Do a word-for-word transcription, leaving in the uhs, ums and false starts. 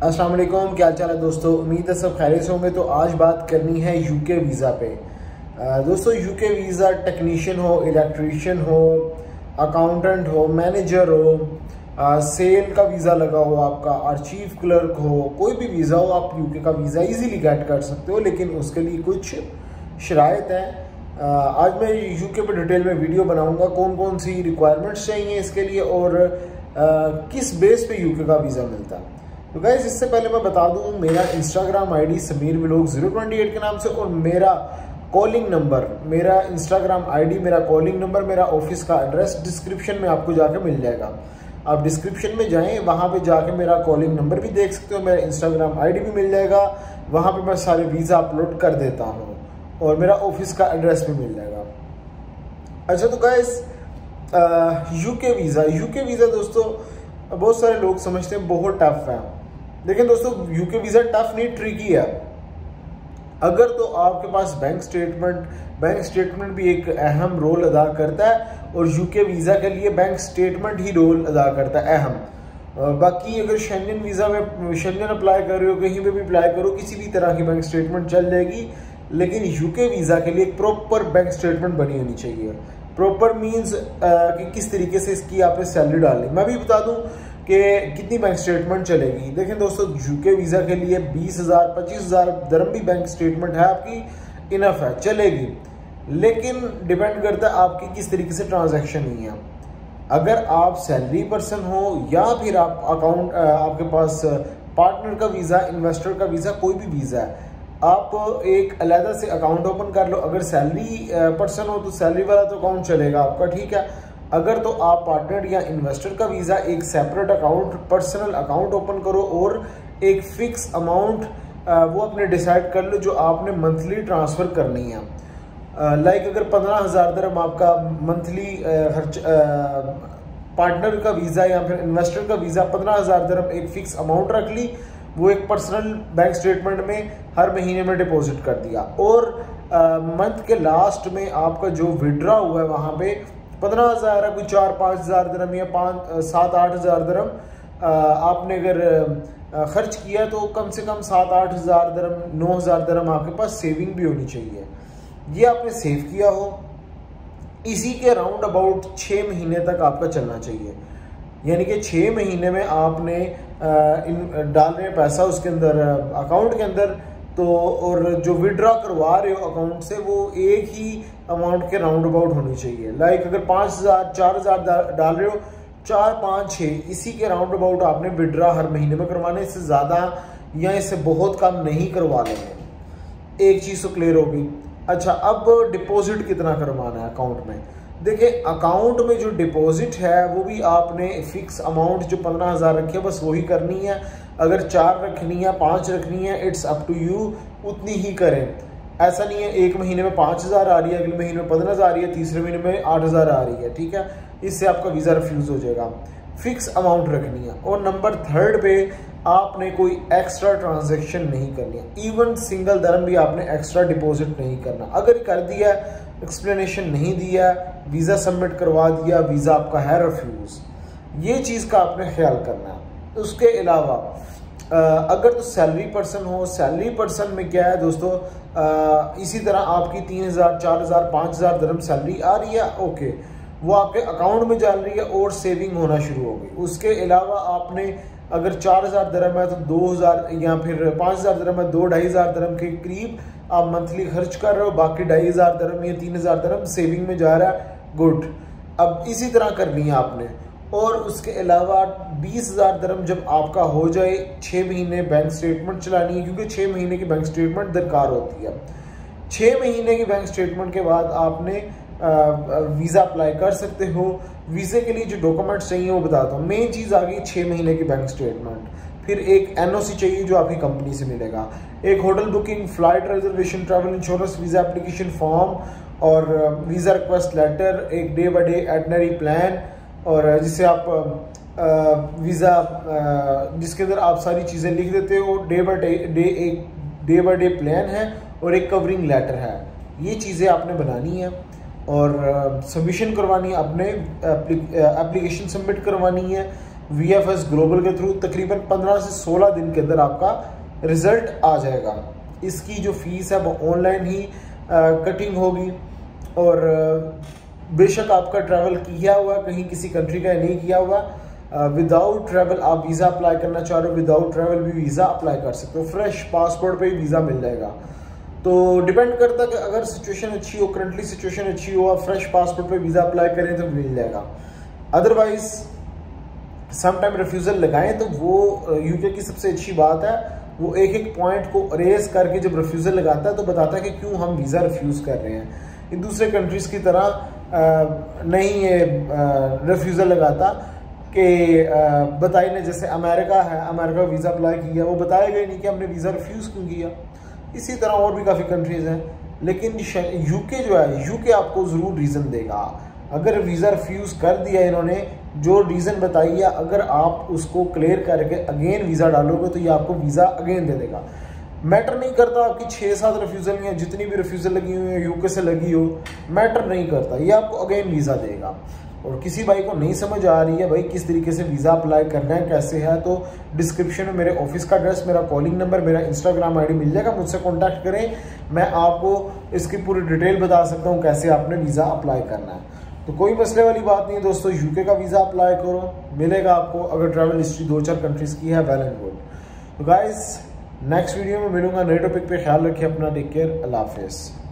अस्सलाम वालेकुम, क्या चाल है दोस्तों। उम्मीद है सब खैरियत से होंगे। तो आज बात करनी है यूके वीज़ा पे। आ, दोस्तों यूके वीज़ा टेक्नीशियन हो, इलेक्ट्रीशियन हो, अकाउंटेंट हो, मैनेजर हो, आ, सेल का वीज़ा लगा हो आपका, और चीफ क्लर्क हो, कोई भी वीज़ा हो, आप यूके का वीज़ा इजीली गेट कर सकते हो। लेकिन उसके लिए कुछ शराइत हैं। आज मैं यूके पे डिटेल में वीडियो बनाऊंगा, कौन कौन सी रिक्वायरमेंट्स चाहिए इसके लिए और आ, किस बेस पे यूके का वीज़ा मिलता है। तो गाइस, इससे पहले मैं बता दूं, मेरा Instagram ID Sameer vlog zero two eight के नाम से, और मेरा कॉलिंग नंबर, मेरा इंस्टाग्राम आईडी, मेरा कॉलिंग नंबर, मेरा ऑफिस का एड्रेस डिस्क्रिप्शन में आपको जाके मिल जाएगा। आप डिस्क्रिप्शन में जाएं, वहाँ पे जाके मेरा कॉलिंग नंबर भी देख सकते हो, मेरा इंस्टाग्राम आईडी भी मिल जाएगा। वहाँ पे मैं सारे वीज़ा अपलोड कर देता हूँ और मेरा ऑफिस का एड्रेस भी मिल जाएगा। अच्छा, तो guys UK visa UK visa दोस्तों, बहुत सारे लोग समझते हैं बहुत टफ है। लेकिन दोस्तों, यूके वीज़ा टफ नहीं, ट्रिकी है। अगर तो आपके पास बैंक स्टेटमेंट बैंक स्टेटमेंट भी एक अहम रोल अदा करता है, और यूके वीज़ा के लिए बैंक स्टेटमेंट ही रोल अदा करता है अहम। बाकी अगर शेंगन वीज़ा में शेंगन अप्लाई कर रहे हो, कहीं पे भी अप्लाई करो, किसी भी तरह की बैंक स्टेटमेंट चल जाएगी। लेकिन यूके वीज़ा के लिए एक प्रॉपर बैंक स्टेटमेंट बनी होनी चाहिए। प्रॉपर मीन्स कि किस तरीके से इसकी आपने सैलरी डालनी। मैं भी बता दूं कि कितनी बैंक स्टेटमेंट चलेगी। देखें दोस्तों, यूके वीज़ा के लिए बीस हज़ार पच्चीस हज़ार दरम भी बैंक स्टेटमेंट है आपकी, इनफ है, चलेगी। लेकिन डिपेंड करता है आपकी किस तरीके से ट्रांजैक्शन हुई है। अगर आप सैलरी पर्सन हो या फिर आप अकाउंट आपके पास पार्टनर का वीज़ा, इन्वेस्टर का वीज़ा, कोई भी वीज़ा है, आप एक अलहदा से अकाउंट ओपन कर लो। अगर सैलरी पर्सन हो तो सैलरी वाला तो अकाउंट चलेगा आपका, ठीक है। अगर तो आप पार्टनर या इन्वेस्टर का वीज़ा, एक separate account, personal account open करो और एक फिक्स अमाउंट वो अपने डिसाइड कर लो जो आपने मंथली ट्रांसफ़र करनी है। लाइक अगर पंद्रह हज़ार दरम आपका मंथली खर्च, पार्टनर का वीज़ा या फिर इन्वेस्टर का वीज़ा पंद्रह हज़ार दरम, एक फिक्स अमाउंट रख ली, वो एक पर्सनल बैंक स्टेटमेंट में हर महीने में डिपॉजिट कर दिया, और मंथ के लास्ट में आपका जो विड्रॉ हुआ है वहाँ पे पंद्रह हज़ार है, कोई चार पाँच हज़ार दरम या पाँच सात आठ हज़ार दरम आपने अगर खर्च किया तो कम से कम सात आठ हज़ार दरम, नौ हज़ार दरम आपके पास सेविंग भी होनी चाहिए। ये आपने सेव किया हो, इसी के राउंड अबाउट छः महीने तक आपका चलना चाहिए। यानी कि छः महीने में आपने इन डाल रहे पैसा उसके अंदर, अकाउंट के अंदर, तो और जो विड्रॉ करवा रहे हो अकाउंट से, वो एक ही अमाउंट के राउंड अबाउट होनी चाहिए। लाइक अगर पाँच हज़ार चार हज़ार डाल रहे हो, चार पाँच छः, इसी के राउंड अबाउट आपने विड्रॉ हर महीने में करवाने। इससे ज़्यादा या इससे बहुत कम नहीं करवा लेंगे। एक चीज़ तो क्लियर होगी। अच्छा, अब डिपॉजिट कितना करवाना है अकाउंट में। देखिए, अकाउंट में जो डिपॉजिट है वो भी आपने फिक्स अमाउंट जो पंद्रह हज़ार रखी है बस वही करनी है। अगर चार रखनी है, पाँच रखनी है, इट्स अप टू यू, उतनी ही करें। ऐसा नहीं है एक महीने में पाँच हज़ार आ रही है, अगले महीने में पंद्रह हज़ार आ रही है, तीसरे महीने में आठ हज़ार आ रही है, ठीक है। इससे आपका वीज़ा रिफ्यूज़ हो जाएगा। फिक्स अमाउंट रखनी है। और नंबर थर्ड पे, आपने कोई एक्स्ट्रा ट्रांजैक्शन नहीं करनी है। इवन सिंगल दरम भी आपने एक्स्ट्रा डिपॉजिट नहीं करना। अगर कर दिया, एक्सप्लेनेशन नहीं दिया, वीज़ा सबमिट करवा दिया, वीज़ा आपका है रिफ्यूज़। ये चीज़ का आपने ख्याल करना है। उसके अलावा अगर तो सैलरी पर्सन हो, सैलरी पर्सन में क्या है दोस्तों, आ, इसी तरह आपकी तीन हज़ार चार हज़ार पाँच हज़ार दरम सैलरी आ रही है, ओके, वो आपके अकाउंट में जा रही है और सेविंग होना शुरू हो गई। उसके अलावा आपने अगर चार हज़ार दरम है तो दो हज़ार या फिर पाँच हज़ार दरम है, दो ढाई हज़ार दरम के करीब आप मंथली खर्च कर रहे हो, बाकी ढाई हज़ार दरम या तीन हज़ार दरम सेविंग में जा रहा है, गुड। अब इसी तरह करनी है आपने। और उसके अलावा बीस हज़ार दरम जब आपका हो जाए, छः महीने बैंक स्टेटमेंट चलानी है, क्योंकि छः महीने की बैंक स्टेटमेंट दरकार होती है। छः महीने की बैंक स्टेटमेंट के बाद आपने वीज़ा अप्लाई कर सकते हो। वीज़े के लिए जो डॉक्यूमेंट्स चाहिए वो बताता हूँ। मेन चीज़ आ गई छः महीने की बैंक स्टेटमेंट, फिर एक एनओसी चाहिए जो आपकी कंपनी से मिलेगा, एक hotel booking, flight reservation, travel insurance, visa application form और वीज़ा रिक्वेस्ट लेटर, एक day by day itinerary plan, और जिससे आप वीज़ा जिसके अंदर आप सारी चीज़ें लिख देते हो। डे बाई डे डे एक डे बाई डे प्लान है और एक कवरिंग लेटर है। ये चीज़ें आपने बनानी है और सबमिशन करवानी है, अपने एप्लीकेशन सबमिट करवानी है। वी एफ एस ग्लोबल के थ्रू तकरीबन पंद्रह से सोलह दिन के अंदर आपका रिजल्ट आ जाएगा। इसकी जो फीस है वो ऑनलाइन ही आ, कटिंग होगी और बेशक आपका ट्रैवल किया हुआ कहीं किसी कंट्री का नहीं किया हुआ, विदाउट ट्रैवल आप वीज़ा अप्लाई करना चाह रहे हो, विदाउट ट्रैवल भी वीज़ा अप्लाई कर सकते हो। फ्रेश पासपोर्ट पे ही वीज़ा मिल जाएगा। तो डिपेंड करता है कि अगर सिचुएशन अच्छी हो, करंटली सिचुएशन अच्छी हो, आप फ्रेश पासपोर्ट पे वीज़ा अप्लाई करें तो मिल जाएगा। अदरवाइज सम टाइम रिफ्यूज़ल लगाएं तो वो यूके की सबसे अच्छी बात है, वो एक एक पॉइंट को अरेज करके जब रिफ्यूज़ल लगाता है तो बताता है कि क्यों हम वीज़ा रिफ्यूज़ कर रहे हैं। इन दूसरे कंट्रीज़ की तरह नहीं ये रिफ्यूज़ल लगाता कि बताइए ना, जैसे अमेरिका है, अमेरिका वीज़ा अप्लाई किया, वो बताएगा ही नहीं कि हमने वीज़ा रिफ्यूज़ क्यों किया। इसी तरह और भी काफ़ी कंट्रीज़ हैं, लेकिन यूके जो है, यूके आपको ज़रूर रीज़न देगा। अगर वीज़ा रिफ्यूज़ कर दिया इन्होंने, जो रीज़न बताई है, अगर आप उसको क्लियर करके अगेन वीज़ा डालोगे तो ये आपको वीज़ा अगेन दे देगा। मैटर नहीं करता आपकी छः सात रिफ्यूज़ल या जितनी भी रिफ्यूज़ल लगी हुई है यूके से लगी हो, मैटर नहीं करता, ये आपको अगेन वीज़ा देगा। और किसी भाई को नहीं समझ आ रही है भाई किस तरीके से वीज़ा अप्लाई करना है, कैसे है, तो डिस्क्रिप्शन में मेरे ऑफिस का एड्रेस, मेरा कॉलिंग नंबर, मेरा इंस्टाग्राम आईडी मिल जाएगा, मुझसे कांटेक्ट करें। मैं आपको इसकी पूरी डिटेल बता सकता हूँ कैसे आपने वीज़ा अप्लाई करना है। तो कोई मसले वाली बात नहीं है दोस्तों, यूके का वीज़ा अप्लाई करो, मिलेगा आपको। अगर ट्रैवल हिस्ट्री दो चार कंट्रीज़ की है, वेल एंड गुड। तो गाइस नेक्स्ट वीडियो में मिलूंगा नए टॉपिक पे। ख्याल रखिए अपना, टेक केयर, अल्लाह हाफिज़।